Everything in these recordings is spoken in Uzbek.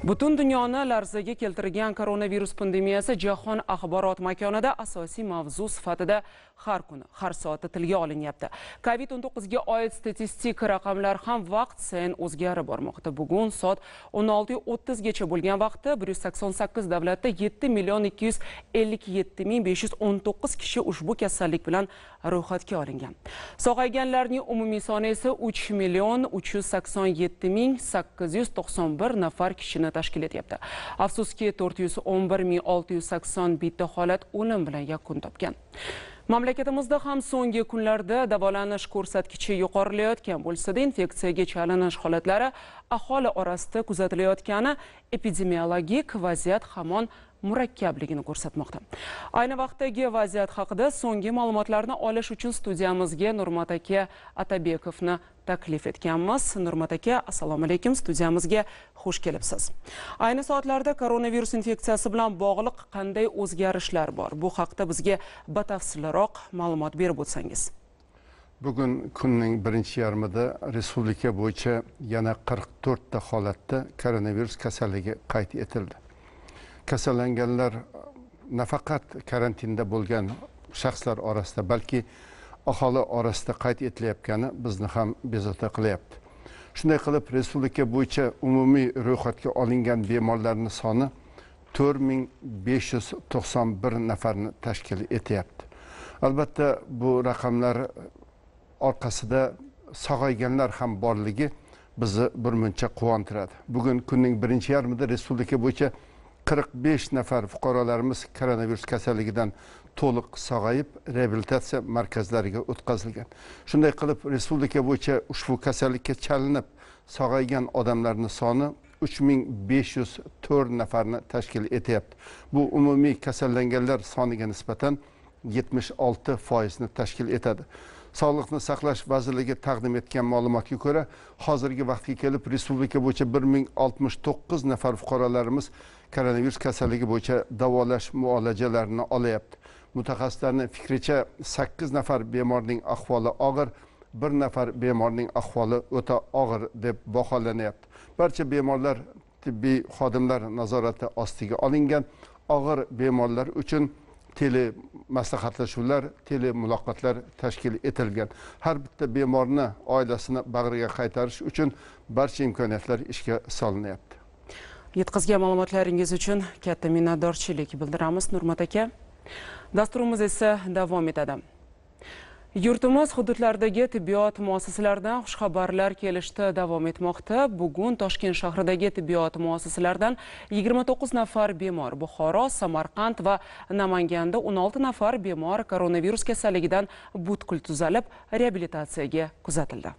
Butun dunyoni larzaga keltirgan koronavirus pandemiyasi jahon axborot makonida asosiy mavzu sifatida har kuni, har soatda tilga olinyapti. COVID-19 ga oid statistik raqamlar ham vaqt sayin o'zgarib bormoqda. Bugun soat 16:30 gacha bo'lgan vaqtda 188 davlatda 7.257.519 kishi ushbu kasallik bilan ro'yxatga olingan. Sog'ayganlarning umumiy soni esa 3.387.891 nafar kishini tashkil etyapti. Afsuski 411.680 bitta holat o'lim bilan yakun topgan. Mamlakatimizda ham so'nggi kunlarda davolanish ko'rsatkichi yuqorilayotgan bo'lsa-da, infeksiyaga chalinish holatlari aholi orasida kuzatilayotgani epidemiologik vaziyat hamon murakkabligini ko'rsatmoqda. Ayni vaqtdagi vaziyat haqida so'nggi ma'lumotlarni olish uchun studiyamizga Nurmat aka Atabekovni taklif etganmiz. Nurmat aka, assalomu alaykum, studiyamizga xush kelibsiz. Ayni soatlarda koronavirus infeksiyasi bilan bog'liq qanday o'zgarishlar bor? Bu haqda bizga batafsilroq ma'lumot berib o'tsangiz. Bugun kunning birinchi yarmida respublika bo'yicha yana 44 ta holatda koronavirus kasalligi qayd etildi. Kasallanganlar nafaqat karantinda bo'lgan shaxslar orasida, balki aholi orasida qayd etilayotgani bizni ham bezovta qilyapti. Shunday qilib, respublika bo'yicha umumiy ro'yxatga olingan bemorlarning soni 4591 nafarni tashkil etyapti. Albatta, bu raqamlar orqasida sog'ayganlar ham borligi bizni birmuncha quvontiradi. Bugun kunning birinchi yarmida respublika bo'yicha 45 nafar fuqarolarimiz koronavirus kasalligidan to'liq sog'ayib, reabilitatsiya markazlariga o'tkazilgan. Shunday qilib, respublika bo'yicha ushbu kasallikka chalinib sog'aygan odamlarning soni 3504 nafarni tashkil etyapti. Bu umumiy kasallanganlar soniga nisbatan 76% ni tashkil etadi. Sog'liqni saqlash vazirligi taqdim etgan ma'lumotga ko'ra, hozirgi vaqtga kelib respublika bo'yicha 1069 nafar fuqarolarimiz koronavirus kasalligi bo'yicha davolash muolajalarini olyapti. Mutaxassislarning fikricha 8 nafar bemorning ahvoli og'ir, 1 nafar bemorning ahvoli o'ta og'ir deb baholanyapti. Barcha bemorlar tibbiy xodimlar nazorati ostiga olingan. Og'ir bemorlar uchun tele maslahatlashuvlar, tele muloqotlar tashkil etilgan. Har bitta bemorni oilasini bag'riga qaytarish uchun barcha imkoniyatlar ishga solinyapti. Yetkazgan ma'lumotlaringiz uchun katta minnatdorchilik bildiramiz, Nurmat aka. Dasturimiz esa davom etadi. Yurtimiz hududlaridagi tibbiyot muassasalaridan xushxabarlar kelishda davom etmoqda. Bugun Toshkent shahridagi tibbiyot muassasalaridan 29 nafar bemor, Buxoro, Samarqand va Namanganda 16 nafar bemor koronavirus kasalligidan butkul tuzalib, reabilitatsiyaga kuzatildi.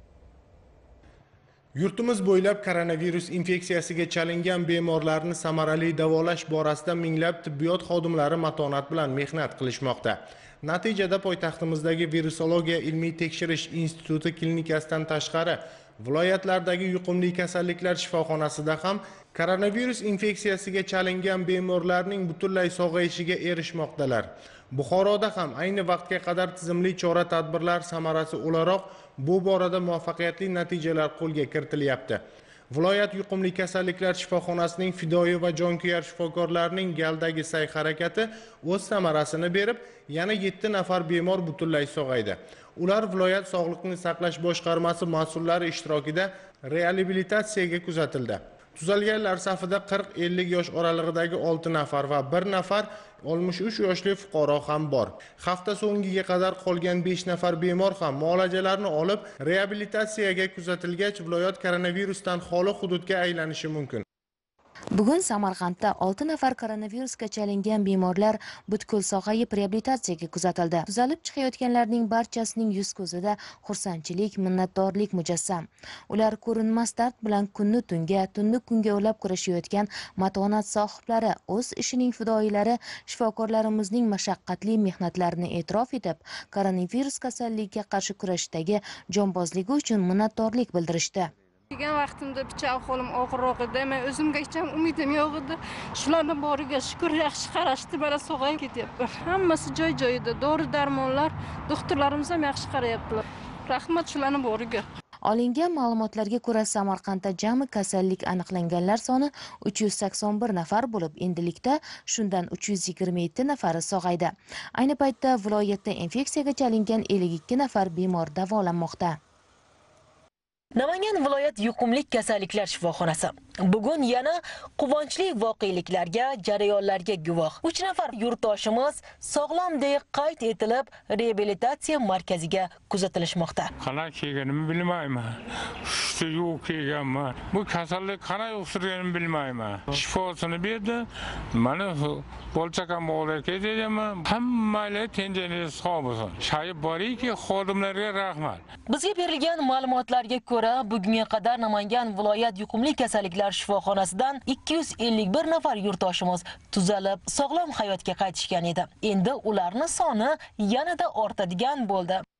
Yurtimiz bo'ylab koronavirus infeksiyasiga chalingan bemorlarni samarali davolash borasida minglab tibbiyot xodimlari matonat bilan mehnat qilishmoqda. Natijada poytaxtimizdagi Virusologiya ilmiy tekshirish instituti klinikasidan tashqari viloyatlardagi yuqumli kasalliklar shifoxonasida ham koronavirus infeksiyasiga chalingan bemorlarning butunlay sog'ayishiga erishmoqdalar. Buxoroda ham ayni vaqtga qadar tizimli chora-tadbirlar samarasi o'laroq bu borada muvaffaqiyatli natijalar qo'lga kiritilyapti. Viloyat yuqumli kasalliklar shifoxonasining fidoyi va jonkuyar shifokorlarining galdagi sa'y-harakati o'z samarasini berib, yana 7 nafar bemor butunlay sog'aydi. Ular viloyat sog'liqni saqlash boshqarmasi mas'ullari ishtirokida reabilitatsiyaga kuzatildi. Tuzalganlar safida 40-50 yosh oralig'idagi 6 nafar va 1 nafar 63 yoshli fuqaro ham bor. Hafta so'ngiga qadar qolgan 5 nafar bemor ham muolajalarni olib, reabilitatsiyaga kuzatilgach, viloyat koronavirusdan xoli hududga aylanishi mumkin. Bugun Samarqandda 6 nafar koronavirusga chalingan bemorlar butkul sog'ayib reabilitatsiyaga kuzatildi. Tuzalib chiqayotganlarning barchasining yuz ko'zida xursandchilik, minnatdorlik mujassam. Ular ko'rinmas dard bilan tunni kunga ulab kurashayotgan matonat sohiblari, o'z ishining fidoyilari, shifokorlarimizning mashaqqatli mehnatlarini e'tirof etib, koronavirus kasalligiga qarshi kurashdagi jonbozligi uchun minnatdorlik bildirishdi. Kelgan vaqtimda pichoq qo'lim og'irroq edi. Men o'zimga hech ham umidim yo'q edi. Shularning boriga shukr, yaxshi qarashdi, mana sog'ayib ketyapman. Hammasi joy-joyida, dori-darmonlar, doktorlarimiz ham yaxshi qarayaptilar. Rahmat shularning boriga. Olingan ma'lumotlarga ko'ra, Samarqandda jami kasallik aniqlanganlar soni 381 nafar bo'lib, endilikda shundan 327 nafari sog'aydi. Ayni paytda viloyatda infeksiyaga chalingan 52 nafar bemor davolanmoqda. Namangan viloyat yuqumli kasalliklar shifoxonasi bugun yana quvonchli voqeliklarga, jarayonlarga guvoh. 3 nafar yurtdoshimiz sog'lom deb qayd etilib, reabilitatsiya markaziga kuzatilishmoqda. Qana kelganimni bilmayman. Shu yo'q kelganman. Bu kasallik qana yuqtirganimni bilmayman. Shifosini berdi. Mana bolchakam bog'larga deganman. Hammalar tenjaniz sog' bo'lsin. Shayib boriki, xodimlarga rahmat. Bizga berilgan ma'lumotlarga ko'ra, bugunga qadar Namangan viloyat yuqumli kasalliklar shifoxonasidan 251 nafar yurtdoshimiz tuzalib, sog'lom hayotga qaytishgan edi. Endi ularning soni yanada ortadigan bo'ldi.